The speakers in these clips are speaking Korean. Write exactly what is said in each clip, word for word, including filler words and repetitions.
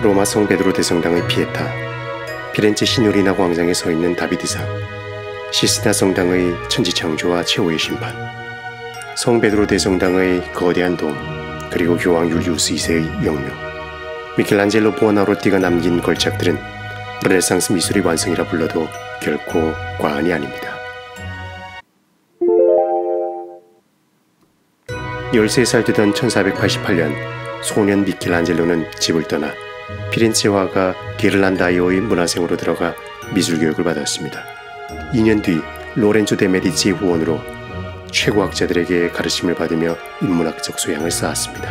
로마 성 베드로 대성당의 피에타, 피렌체 시노리나 광장에 서 있는 다비드상, 시스타 성당의 천지창조와 최후의 심판, 성 베드로 대성당의 거대한 돔, 그리고 교황 율리우스 이 세의 영묘, 미켈란젤로 부오나로티가 남긴 걸작들은 르네상스 미술의 완성이라 불러도 결코 과언이 아닙니다. 열세 살 되던 천사백팔십팔 년 소년 미켈란젤로는 집을 떠나 피렌체 화가 게를란다이오의 문화생으로 들어가 미술교육을 받았습니다. 이 년 뒤 로렌조 데 메디치의 후원으로 최고학자들에게 가르침을 받으며 인문학적 소양을 쌓았습니다.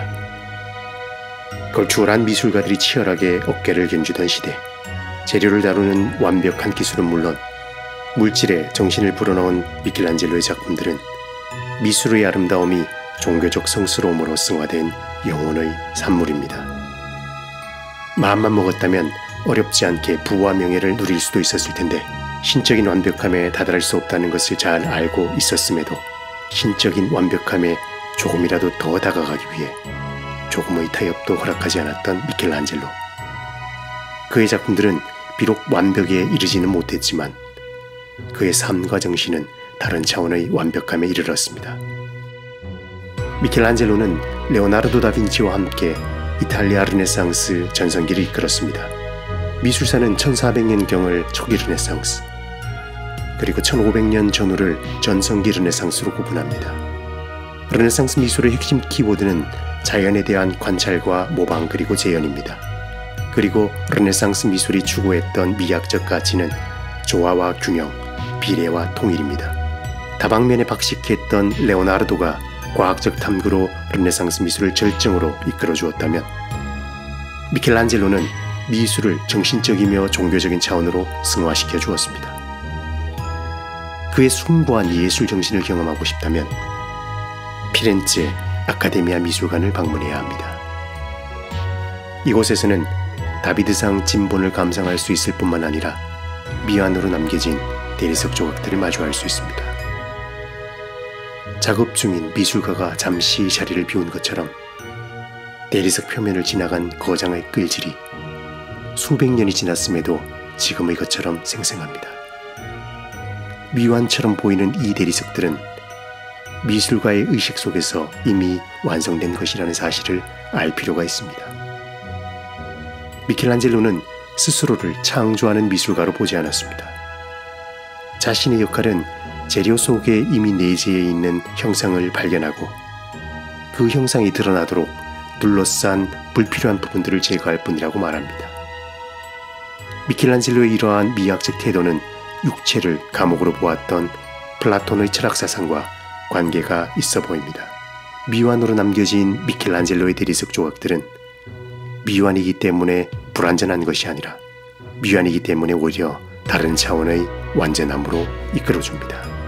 걸출한 미술가들이 치열하게 어깨를 견주던 시대, 재료를 다루는 완벽한 기술은 물론 물질에 정신을 불어넣은 미켈란젤로의 작품들은 미술의 아름다움이 종교적 성스러움으로 승화된 영혼의 산물입니다. 마음만 먹었다면 어렵지 않게 부와 명예를 누릴 수도 있었을 텐데 신적인 완벽함에 다다를 수 없다는 것을 잘 알고 있었음에도 신적인 완벽함에 조금이라도 더 다가가기 위해 조금의 타협도 허락하지 않았던 미켈란젤로. 그의 작품들은 비록 완벽에 이르지는 못했지만 그의 삶과 정신은 다른 차원의 완벽함에 이르렀습니다. 미켈란젤로는 레오나르도 다빈치와 함께 이탈리아 르네상스 전성기를 이끌었습니다. 미술사는 천사백 년경을 초기 르네상스, 그리고 천오백 년 전후를 전성기 르네상스로 구분합니다. 르네상스 미술의 핵심 키워드는 자연에 대한 관찰과 모방 그리고 재현입니다. 그리고 르네상스 미술이 추구했던 미학적 가치는 조화와 균형, 비례와 통일입니다. 다방면에 박식했던 레오나르도가 과학적 탐구로 르네상스 미술을 절정으로 이끌어 주었다면 미켈란젤로는 미술을 정신적이며 종교적인 차원으로 승화시켜 주었습니다. 그의 숭고한 예술 정신을 경험하고 싶다면 피렌체 아카데미아 미술관을 방문해야 합니다. 이곳에서는 다비드상 진본을 감상할 수 있을 뿐만 아니라 미완으로 남겨진 대리석 조각들을 마주할 수 있습니다. 작업 중인 미술가가 잠시 자리를 비운 것처럼 대리석 표면을 지나간 거장의 끌질이 수백 년이 지났음에도 지금의 것처럼 생생합니다. 미완처럼 보이는 이 대리석들은 미술가의 의식 속에서 이미 완성된 것이라는 사실을 알 필요가 있습니다. 미켈란젤로는 스스로를 창조하는 미술가로 보지 않았습니다. 자신의 역할은 재료 속에 이미 내재해 있는 형상을 발견하고 그 형상이 드러나도록 둘러싼 불필요한 부분들을 제거할 뿐이라고 말합니다. 미켈란젤로의 이러한 미학적 태도는 육체를 감옥으로 보았던 플라톤의 철학사상과 관계가 있어 보입니다. 미완으로 남겨진 미켈란젤로의 대리석 조각들은 미완이기 때문에 불완전한 것이 아니라 미완이기 때문에 오히려 다른 차원의 완전함으로 이끌어줍니다.